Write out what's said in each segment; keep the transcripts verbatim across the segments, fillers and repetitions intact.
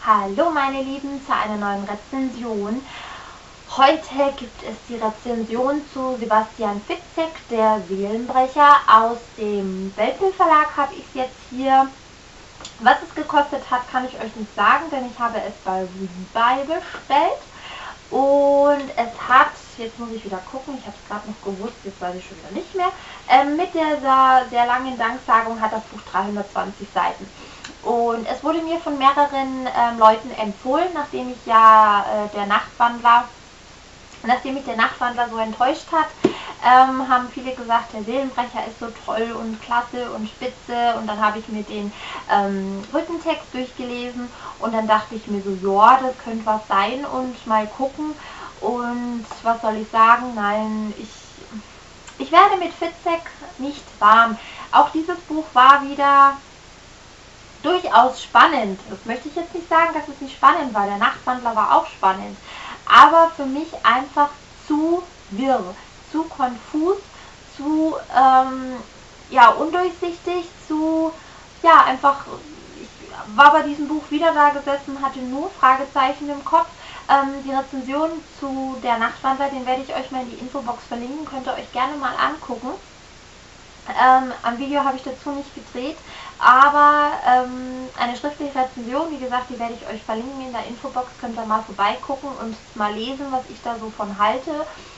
Hallo meine Lieben zu einer neuen Rezension. Heute gibt es die Rezension zu Sebastian Fitzek, der Seelenbrecher. Aus dem Weltbild Verlag habe ich es jetzt hier. Was es gekostet hat, kann ich euch nicht sagen, denn ich habe es bei Rebuy bestellt. Und es hat, jetzt muss ich wieder gucken, ich habe es gerade noch gewusst, jetzt weiß ich schon wieder nicht mehr, ähm, mit dieser sehr langen Danksagung hat das Buch dreihundertzwanzig Seiten. Und es wurde mir von mehreren ähm, Leuten empfohlen, nachdem ich ja äh, der Nachtwandler, nachdem mich der Nachtwandler so enttäuscht hat, ähm, haben viele gesagt, der Seelenbrecher ist so toll und klasse und spitze. Und dann habe ich mir den ähm, Rückentext durchgelesen und dann dachte ich mir so, ja, das könnte was sein und mal gucken. Und was soll ich sagen? Nein, ich, ich werde mit Fitzek nicht warm. Auch dieses Buch war wieder durchaus spannend. Das möchte ich jetzt nicht sagen, dass es nicht spannend war. Der Nachtwandler war auch spannend. Aber für mich einfach zu wirr, zu konfus, zu ähm, ja, undurchsichtig, zu, ja, einfach, ich war bei diesem Buch wieder da gesessen, hatte nur Fragezeichen im Kopf. Ähm, die Rezension zu der Nachtwandler, den werde ich euch mal in die Infobox verlinken, könnt ihr euch gerne mal angucken. Ähm, am Video habe ich dazu nicht gedreht, aber ähm, eine schriftliche Rezension, wie gesagt, die werde ich euch verlinken in der Infobox, könnt ihr mal vorbeigucken und mal lesen, was ich da so von halte.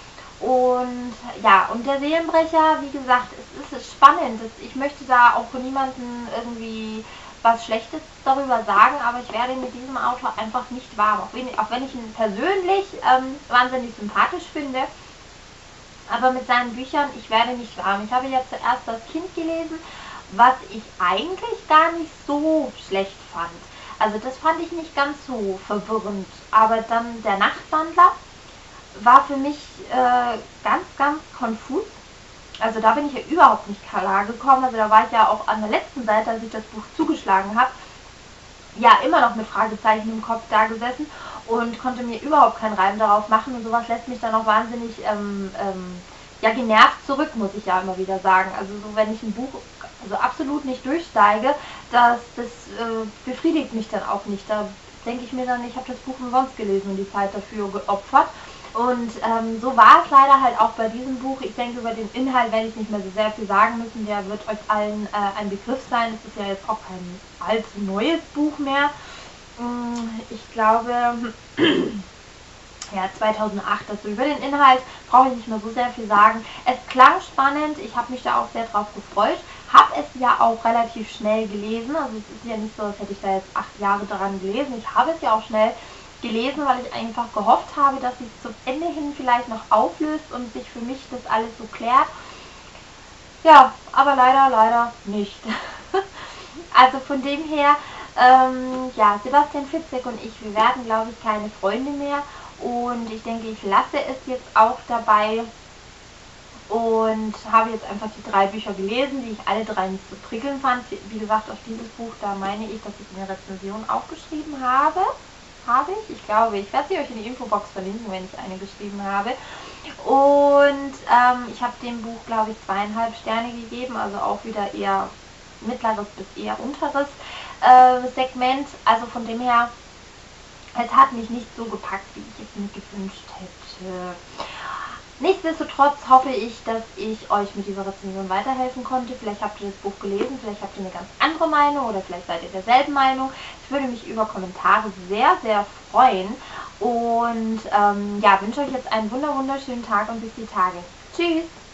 Und ja, und der Seelenbrecher, wie gesagt, es ist spannend. Ich möchte da auch von niemandem irgendwie was Schlechtes darüber sagen, aber ich werde mit diesem Autor einfach nicht warm, auch wenn, auch wenn ich ihn persönlich ähm, wahnsinnig sympathisch finde. Aber mit seinen Büchern, ich werde nicht warm. Ich habe ja zuerst das Kind gelesen, was ich eigentlich gar nicht so schlecht fand. Also das fand ich nicht ganz so verwirrend. Aber dann der Nachtwandler war für mich äh, ganz, ganz konfus. Also da bin ich ja überhaupt nicht klar gekommen. Also da war ich ja auch an der letzten Seite, als ich das Buch zugeschlagen habe, ja immer noch mit Fragezeichen im Kopf da gesessen und konnte mir überhaupt keinen Reim darauf machen. Und sowas lässt mich dann auch wahnsinnig ähm, ähm, ja, genervt zurück, muss ich ja immer wieder sagen. Also so, wenn ich ein Buch also absolut nicht durchsteige, das, das äh, befriedigt mich dann auch nicht. Da denke ich mir dann, ich habe das Buch umsonst gelesen und die Zeit dafür geopfert. Und ähm, so war es leider halt auch bei diesem Buch. Ich denke, über den Inhalt werde ich nicht mehr so sehr viel sagen müssen. Der wird euch allen äh, ein Begriff sein. Es ist ja jetzt auch kein allzu neues Buch mehr. Ich glaube, ja, zweitausendacht. Also über den Inhalt brauche ich nicht mehr so sehr viel sagen. Es klang spannend. Ich habe mich da auch sehr drauf gefreut. Habe es ja auch relativ schnell gelesen. Also es ist ja nicht so, als hätte ich da jetzt acht Jahre daran gelesen. Ich habe es ja auch schnell gelesen, weil ich einfach gehofft habe, dass sich zum Ende hin vielleicht noch auflöst und sich für mich das alles so klärt. Ja, aber leider, leider nicht. Also von dem her, ähm, ja, Sebastian Fitzek und ich, wir werden, glaube ich, keine Freunde mehr. Und ich denke, ich lasse es jetzt auch dabei. Und habe jetzt einfach die drei Bücher gelesen, die ich alle drei nicht so prickelnd fand. Wie gesagt, auf dieses Buch, da meine ich, dass ich eine Rezension auch geschrieben habe. Habe ich? Ich glaube, ich werde sie euch in die Infobox verlinken, wenn ich eine geschrieben habe. Und ähm, ich habe dem Buch, glaube ich, zweieinhalb Sterne gegeben, also auch wieder eher mittleres bis eher unteres äh, Segment. Also von dem her, es hat mich nicht so gepackt, wie ich es mir gewünscht hätte. Nichtsdestotrotz hoffe ich, dass ich euch mit dieser Rezension weiterhelfen konnte. Vielleicht habt ihr das Buch gelesen, vielleicht habt ihr eine ganz andere Meinung oder vielleicht seid ihr derselben Meinung. Ich würde mich über Kommentare sehr, sehr freuen. Und ähm, ja, wünsche euch jetzt einen wunder wunderschönen Tag und bis die Tage. Tschüss!